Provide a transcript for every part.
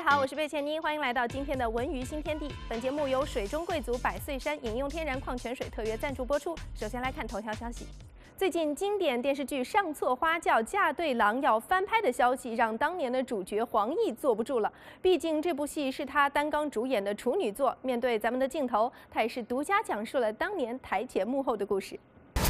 好，我是贝茜妮，欢迎来到今天的文娱新天地。本节目由水中贵族百岁山饮用天然矿泉水特约赞助播出。首先来看头条消息。最近经典电视剧《上错花轿嫁对郎》要翻拍的消息，让当年的主角黄奕坐不住了。毕竟这部戏是他担纲主演的处女作，面对咱们的镜头，他也是独家讲述了当年台前幕后的故事。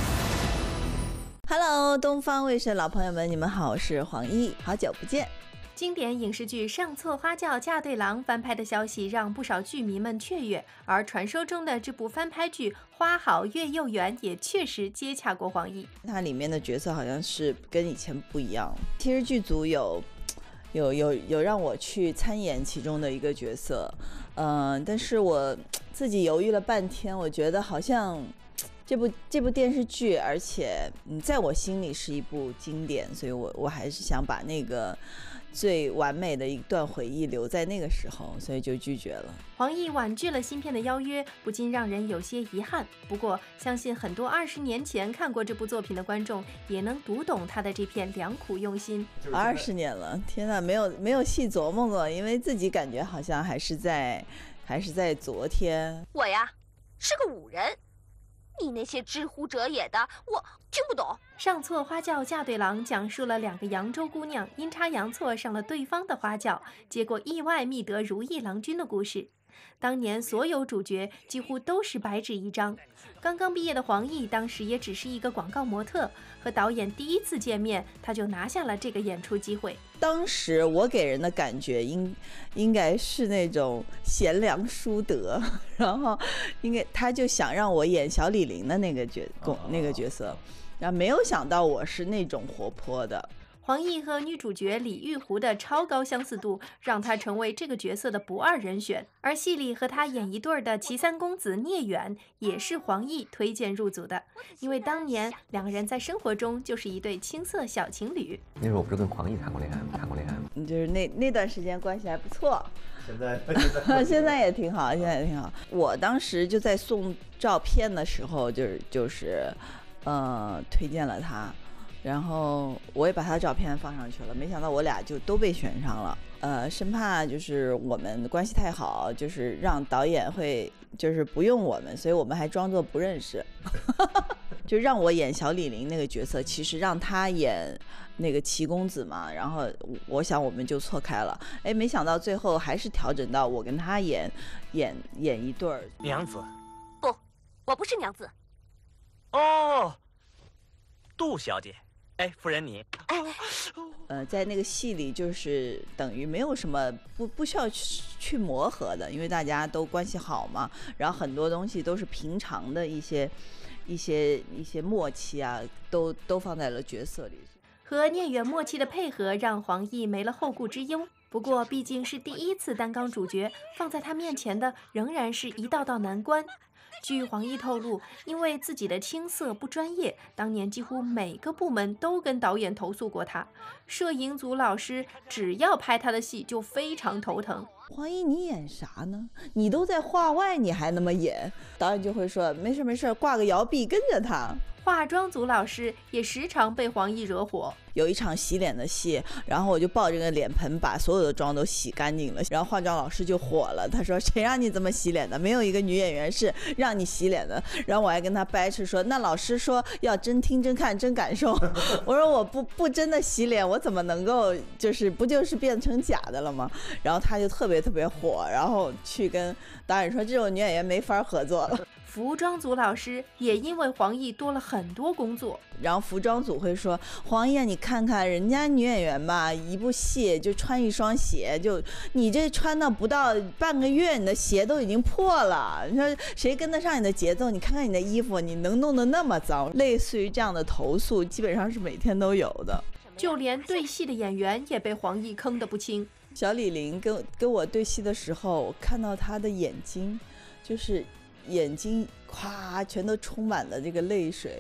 Hello， 东方卫视老朋友们，你们好，我是黄奕，好久不见。 经典影视剧《上错花轿嫁对郎》翻拍的消息让不少剧迷们雀跃，而传说中的这部翻拍剧《花好月又圆》也确实接洽过黄奕。 它里面的角色好像是跟以前不一样。其实剧组有让我去参演其中的一个角色，但是我自己犹豫了半天，我觉得好像这部电视剧，而且在我心里是一部经典，所以我还是想把那个最完美的一段回忆留在那个时候，所以就拒绝了。 黄奕婉拒了新片的邀约，不禁让人有些遗憾。不过，相信很多20年前看过这部作品的观众也能读懂他的这片良苦用心。 20年了，天哪，没有细琢磨过，因为自己感觉好像还是在昨天。 我呀，是个武人。你那些知乎者也的，我听不懂。 上错花轿嫁对郎讲述了2个扬州姑娘阴差阳错上了对方的花轿，结果意外觅得如意郎君的故事。当年所有主角几乎都是白纸一张。刚刚毕业的黄奕当时也只是一个广告模特，和导演第一次见面，他就拿下了这个演出机会。 当时我给人的感觉应该是那种贤良淑德，然后他就想让我演小李玲的那个角色，然后没有想到我是那种活泼的。 黄奕和女主角李玉湖的超高相似度，让她成为这个角色的不二人选。而戏里和她演一对的齐三公子聂远，也是黄奕推荐入组的，因为当年2个人在生活中就是一对青涩小情侣。 那时候我不是跟黄奕谈过恋爱吗？ 就是那段时间关系还不错。现在也挺好，我当时就在送照片的时候，就是推荐了他。然后我也把他的照片放上去了，没想到我俩就都被选上了。生怕就是我们关系太好，就是让导演会就是不用我们，所以我们还装作不认识。就让我演小李玲那个角色，其实让他演那个齐公子嘛。然后我想我们就错开了，没想到最后还是调整到我跟他演一对儿。 娘子？ 不，我不是娘子。 哦，杜小姐。夫人你， 在那个戏里就是等于没有什么不需要去磨合的，因为大家都关系好嘛，然后很多东西都是平常的一些默契啊，都放在了角色里。 和聂远默契的配合让黄奕没了后顾之忧。不过毕竟是第一次担纲主角，放在他面前的仍然是一道道难关。据黄奕透露，因为自己的青涩不专业，当年几乎每个部门都跟导演投诉过他。摄影组老师只要拍他的戏就非常头疼。 黄奕，你演啥呢？你都在画外，你还那么演？导演就会说没事，挂个摇臂跟着他。 化妆组老师也时常被黄奕惹火。 有一场洗脸的戏，然后我就抱着个脸盆把所有的妆都洗干净了，然后化妆老师就火了，他说谁让你这么洗脸的，没有一个女演员是让你洗脸的。然后我还跟他掰扯说，那老师说要真听真看真感受，我说我不真的洗脸，我怎么能够不就是变成假的了吗？然后他就特别火，然后去跟导演说这种女演员没法合作了。 服装组老师也因为黄奕多了很多工作， 然后服装组会说，黄奕你看看人家女演员吧，一部戏就穿一双鞋，就你这穿到不到半个月，你的鞋都已经破了，你说谁跟得上你的节奏？你看看你的衣服，你能弄得那么脏？类似于这样的投诉基本上是每天都有的。 就连对戏的演员也被黄奕坑得不轻。 小李玲跟我对戏的时候，我看到她的眼睛，就是眼睛全都充满了这个泪水，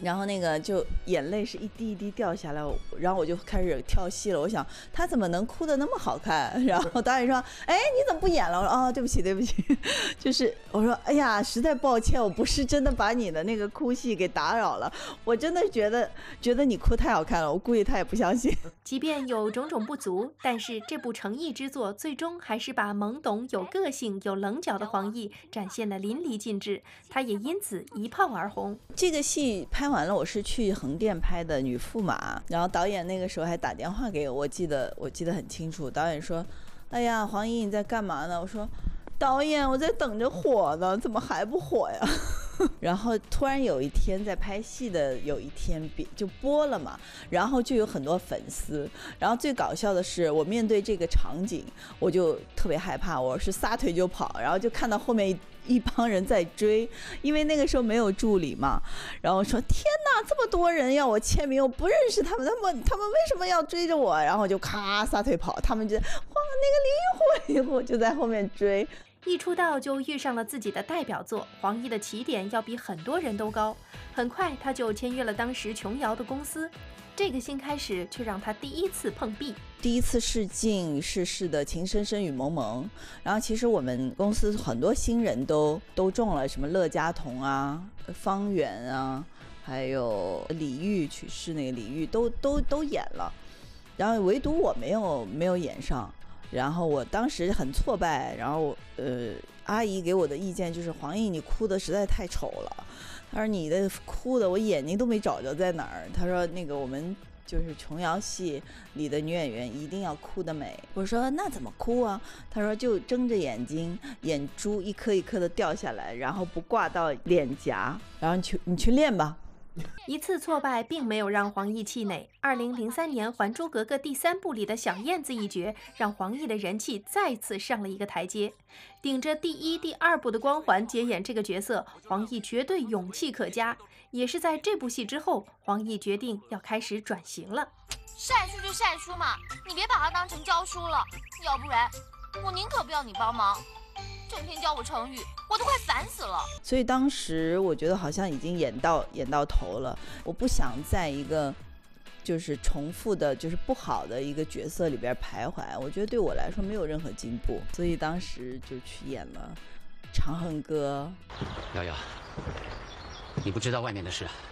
然后那个就眼泪是一滴一滴掉下来，然后我就开始跳戏了。我想他怎么能哭得那么好看？然后导演说：“哎，你怎么不演了？”我说：“哦，对不起，对不起。”就是我说：“哎呀，实在抱歉，我不是真的把你的那个哭戏给打扰了。我真的觉得你哭太好看了。我估计他也不相信。” 即便有种种不足，但是这部诚意之作最终还是把懵懂、有个性、有棱角的黄奕展现得淋漓尽致。他也因此一炮而红。 这个戏拍完了，我是去横店拍的《女驸马》，然后导演那个时候还打电话给我，我记得很清楚。导演说：“哎呀，黄奕你在干嘛呢？”我说：“导演，我在等着火呢，怎么还不火呀？”然后突然有一天在拍戏的有一天就播了嘛，然后就有很多粉丝，然后最搞笑的是我面对这个场景我就特别害怕，我是撒腿就跑，然后就看到后面一帮人在追，因为那个时候没有助理嘛，然后说天哪，这么多人要我签名，我不认识他们为什么要追着我？然后就咔撒腿跑，他们就哇那个林虎就在后面追。 一出道就遇上了自己的代表作，黄奕的起点要比很多人都高。很快他就签约了当时琼瑶的公司，这个新开始却让他第一次碰壁。 第一次试镜是的《情深深雨蒙蒙》，然后其实我们公司很多新人都中了，什么乐嘉彤啊、方圆啊，还有李玉去世那个李玉都演了，然后唯独我没有演上。然后我当时很挫败，然后阿姨给我的意见就是黄奕你哭的实在太丑了，她说你的哭的我眼睛都没找着在哪儿，她说那个我们就是琼瑶戏里的女演员一定要哭得美。我说那怎么哭啊？她说就睁着眼睛，眼珠一颗一颗的掉下来，然后不挂到脸颊，然后你去练吧。 一次挫败并没有让黄奕气馁。2003年《还珠格格》第3部里的小燕子一角，让黄奕的人气再次上了一个台阶。顶着第1、第2部的光环接演这个角色，黄奕绝对勇气可嘉。也是在这部戏之后，黄奕决定要开始转型了。 晒书就晒书嘛，你别把它当成教书了，要不然我宁可不要你帮忙。整天教我成语，我都快烦死了。 所以当时我觉得好像已经演到头了，我不想在一个就是重复的，就是不好的一个角色里边徘徊，我觉得对我来说没有任何进步，所以当时就去演了《长恨歌》。 瑶瑶，你不知道外面的事啊？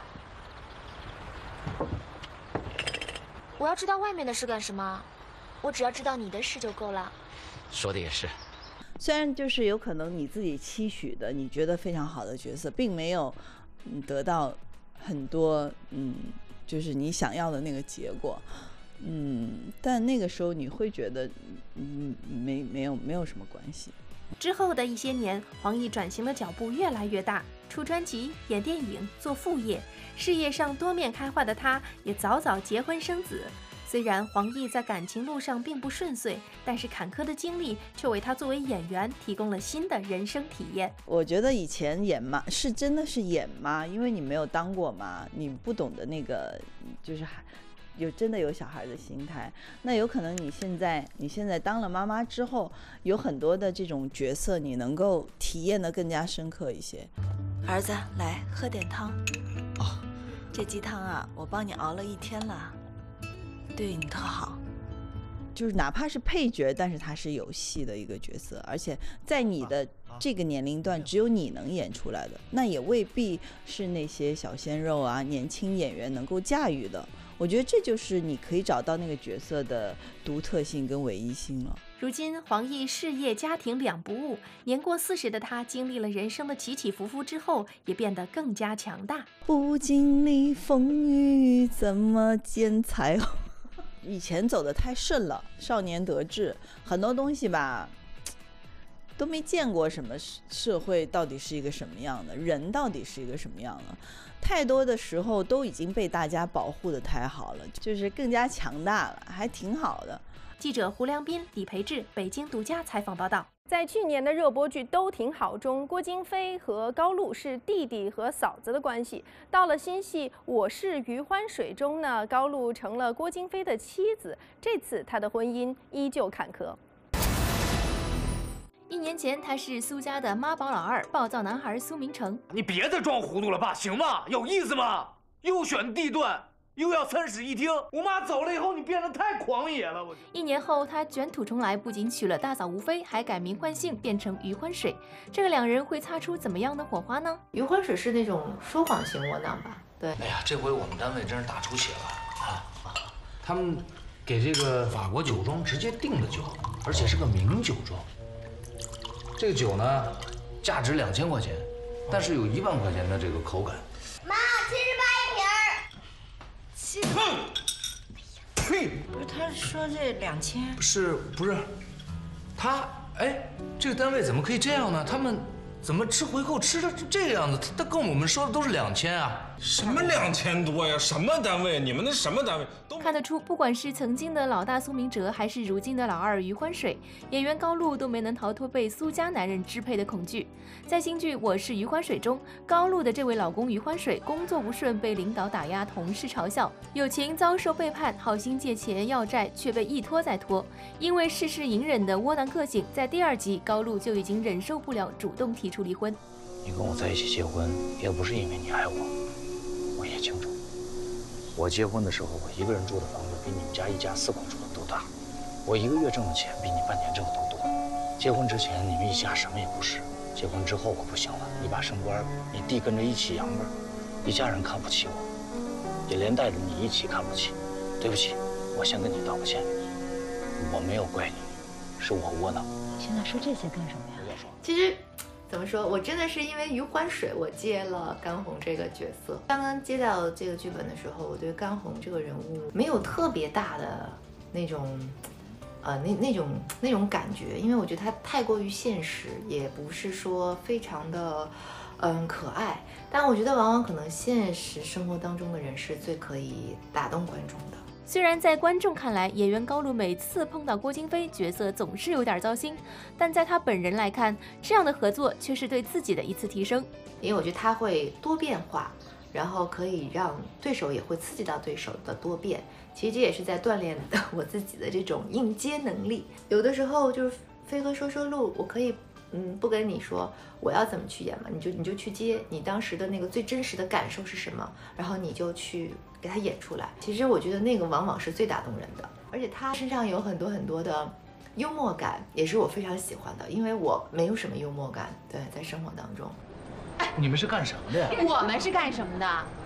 我要知道外面的事干什么？我只要知道你的事就够了。 说的也是。 虽然就是有可能你自己期许的你觉得非常好的角色并没有得到很多就是你想要的那个结果，但那个时候你会觉得没有什么关系。 之后的一些年，黄奕转型的脚步越来越大，出专辑、演电影、做副业，事业上多面开花的他也早早结婚生子。虽然黄奕在感情路上并不顺遂，但是坎坷的经历却为他作为演员提供了新的人生体验。 我觉得以前演妈是真的是演妈，因为你没有当过妈，你不懂得那个就是真的有小孩的心态。那有可能你现在当了妈妈之后，有很多的这种角色你能够体验得更加深刻一些。儿子，来喝点汤。 哦， 这鸡汤啊，我帮你熬了1天了。对你特好，就是哪怕是配角，但是他是有戏的一个角色，而且在你的这个年龄段，只有你能演出来的，那也未必是那些小鲜肉啊、年轻演员能够驾驭的。我觉得这就是你可以找到那个角色的独特性跟唯一性了。 如今黄奕事业家庭两不误，年过40的他经历了人生的起起伏伏之后，也变得更加强大。 不经历风雨怎么见彩虹。以前走得太顺了，少年得志，很多东西吧都没见过什么社会到底是一个什么样的，人到底是一个什么样的，太多的时候都已经被大家保护得太好了，就是更加强大了，还挺好的。 记者胡良斌、李培志北京独家采访报道。在去年的热播剧《都挺好》中，郭京飞和高露是弟弟和嫂子的关系。到了新戏《我是余欢水》中呢，高露成了郭京飞的妻子。这次他的婚姻依旧坎坷。1年前，他是苏家的妈宝老二，暴躁男孩苏明成。 你别再装糊涂了吧，行吗？有意思吗？ 又选地段，又要3室1厅。我妈走了以后，你变得太狂野了。 1年后，他卷土重来，不仅娶了大嫂吴飞，还改名换姓，变成余欢水。这个2人会擦出怎么样的火花呢？ 余欢水是那种说谎型窝囊吧？对。 哎呀，这回我们单位真是大出血了啊！他们给这个法国酒庄直接订了酒，而且是个名酒庄。这个酒呢，价值2000块钱，但是有1万块钱的这个口感。 妈，78瓶儿。 呸！ 不是，他说这2000， 不是？他这个单位怎么可以这样呢？他们怎么吃回扣吃的这个样子？他跟我们说的都是2000啊！ 什么2000多呀？什么单位？你们那什么单位？ 看得出，不管是曾经的老大苏明哲，还是如今的老二余欢水，演员高露都没能逃脱被苏家男人支配的恐惧。在新剧《我是余欢水》中，高露的这位老公余欢水工作不顺，被领导打压，同事嘲笑，友情遭受背叛，好心借钱要债，却被一拖再拖。因为事事隐忍的窝囊个性，在第2集，高露就已经忍受不了，主动提出离婚。 你跟我在一起结婚，也不是因为你爱我，我也清楚。我结婚的时候，我一个人住的房子比你们家一家4口住的都大。我1个月挣的钱比你半年挣的都多。结婚之前你们一家什么也不是，结婚之后可不行了，你爸升官，你弟跟着一起扬辈，一家人看不起我，也连带着你一起看不起。对不起，我先跟你道个歉，我没有怪你，是我窝囊。 现在说这些干什么呀？ 其实。怎么说？我真的是因为余欢水，我接了甘红这个角色。刚刚接到这个剧本的时候，我对甘红这个人物没有特别大的那种，那种感觉，因为我觉得他太过于现实，也不是说非常的，可爱。但我觉得往往可能现实生活当中的人是最可以打动观众的。 虽然在观众看来，演员高露每次碰到郭京飞，角色总是有点糟心，但在他本人来看，这样的合作却是对自己的一次提升。 因为我觉得他会多变化，然后可以让对手也会刺激到对手的多变。其实这也是在锻炼我自己的这种应接能力。有的时候就是飞哥说路，我可以不跟你说我要怎么去演嘛，你就去接，你当时的那个最真实的感受是什么，然后你就去给他演出来。其实我觉得那个往往是最打动人的，而且他身上有很多的幽默感，也是我非常喜欢的，因为我没有什么幽默感，对，在生活当中。 你们是干什么的呀？ 我们是干什么的？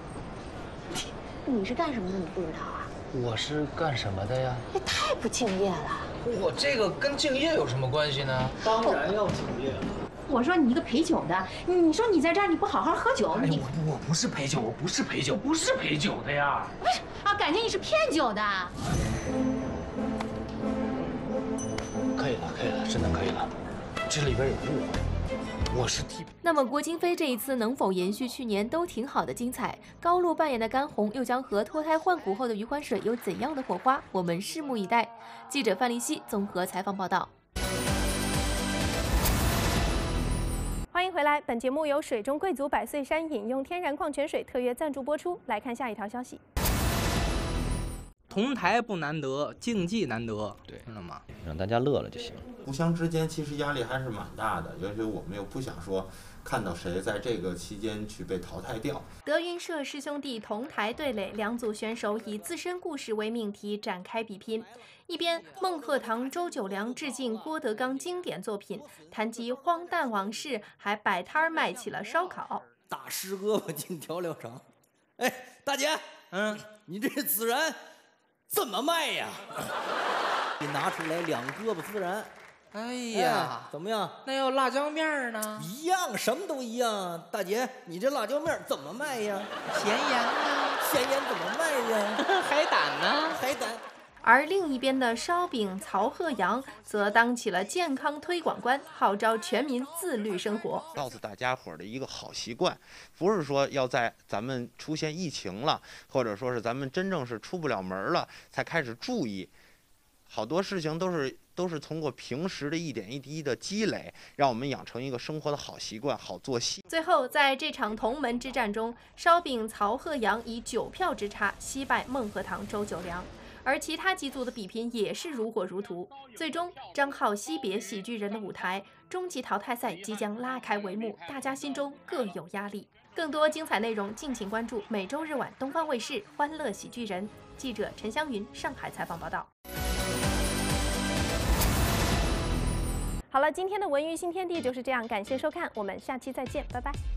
你是干什么的？你不知道啊？ 我是干什么的呀？ 也太不敬业了。 我这个跟敬业有什么关系呢？ 当然要敬业了。 我说你一个陪酒的，你说你在这儿你不好好喝酒，你我不是陪酒，我不是陪酒，不是陪酒的呀。 不是啊，感情你是骗酒的。 可以了，真的可以了，这里边有误会。我是替。 那么郭京飞这一次能否延续去年都挺好的精彩？高露扮演的甘红又将和脱胎换骨后的余欢水有怎样的火花？我们拭目以待。记者范丽希综合采访报道。欢迎回来，本节目由水中贵族百岁山饮用天然矿泉水特约赞助播出。来看下一条消息。 同台不难得，竞技难得， 对， 知道吗？ 让大家乐了就行。 互相之间其实压力还是蛮大的，尤其我们又不想说看到谁在这个期间去被淘汰掉。 德云社师兄弟同台对垒，2组选手以自身故事为命题展开比拼。一边孟鹤堂、周九良致敬郭德纲经典作品，谈及荒诞往事，还摆摊卖起了烧烤。 大师胳膊进调料厂，哎，大姐，你这孜然怎么卖呀？你拿出来2胳膊孜然。 哎呀， 怎么样？ 那要辣椒面呢？ 一样，什么都一样。大姐，你这辣椒面怎么卖呀？ 咸盐呢？ 咸盐怎么卖呀？ 海胆呢？ 海胆。 而另一边的烧饼曹鹤阳则当起了健康推广官，号召全民自律生活， 告诉大家伙的一个好习惯，不是说要在咱们出现疫情了，或者说是咱们真正是出不了门了才开始注意，好多事情都是通过平时的一点一滴的积累，让我们养成一个生活的好习惯、好作息。 最后，在这场同门之战中，烧饼曹鹤阳以9票之差惜败孟鹤堂周九良。而其他几组的比拼也是如火如荼，最终张浩惜别喜剧人的舞台，终极淘汰赛即将拉开帷幕，大家心中各有压力。 更多精彩内容，敬请关注每周日晚东方卫视《欢乐喜剧人》。记者陈香云上海采访报道。好了，今天的文娱新天地就是这样，感谢收看，我们下期再见，拜拜。